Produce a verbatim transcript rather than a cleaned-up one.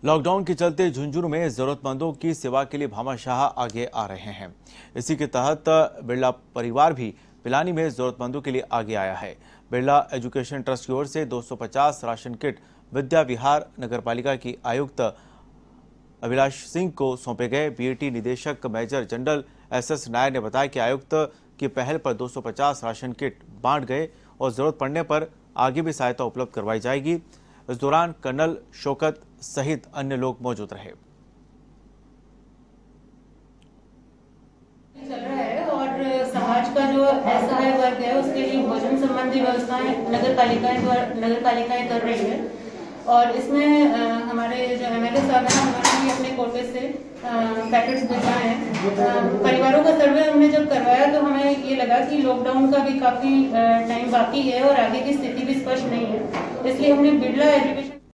Lockdown के चलते झुंझुनू में जरूरतमंदों की सेवा के लिए भामाशाह आगे आ रहे हैं। इसी के तहत बिरला परिवार भी पिलानी में जरूरतमंदों के लिए आगे आया है। बिरला एजुकेशन ट्रस्ट की ओर से दो सौ पचास राशन किट विद्या विहार नगरपालिका की आयुक्त अभिलाष सिंह को सौंपे गए। बीएटी निदेशक major general S S Nair ने बताया कि आयुक्त की पहल पर दो सौ पचास राशन किट बांट गए और जरूरत पड़ने पर आगे भी सहायता उपलब्ध करवाई जाएगी। इस दौरान कर्नल शौकत सहित अन्य लोग मौजूद रहे। चल रहा है और समाज का जो ऐसा है वर्ग है उसके लिए भोजन संबंधी व्यवस्थाएं नगर पालिकाएं नगर पालिकाएं कर रही है। और इसमें आ, हमारे जो एमएलए साहब हैं उन्होंने भी अपने कोटे से पैकेट्स भिजवाए हैं। परिवारों का सर्वे हमने जब करवाया तो हमें ये लगा कि लॉकडाउन का भी काफी टाइम बाकी है और आगे की स्थिति भी स्पष्ट नहीं है, इसलिए हमने बिरला एजुकेशन